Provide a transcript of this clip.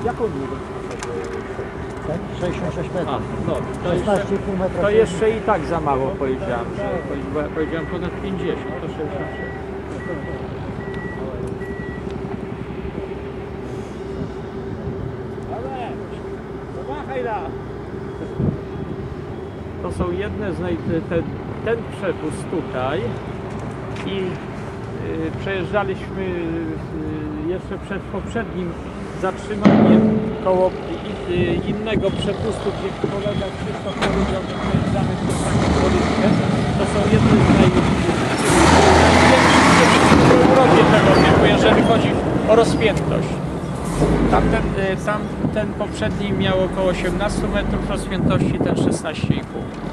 Jaką długość? Tak? 66 A, metrów. no, to jeszcze, 16,5 metra. to jeszcze i tak za mało powiedziałem, że powiedziałem ponad 50, to 66. To są jedne z ten przepust tutaj i przejeżdżaliśmy jeszcze przed poprzednim zatrzymaniem koło innego przepustu, gdzie kolega Krzysztof powiedział, że przejeżdżamy przez taką politkę. To są jedne z największych w Europie tego typu, jeżeli chodzi o rozpiętość. Tamten poprzedni miał około 18 metrów rozpiętości, ten 16,5.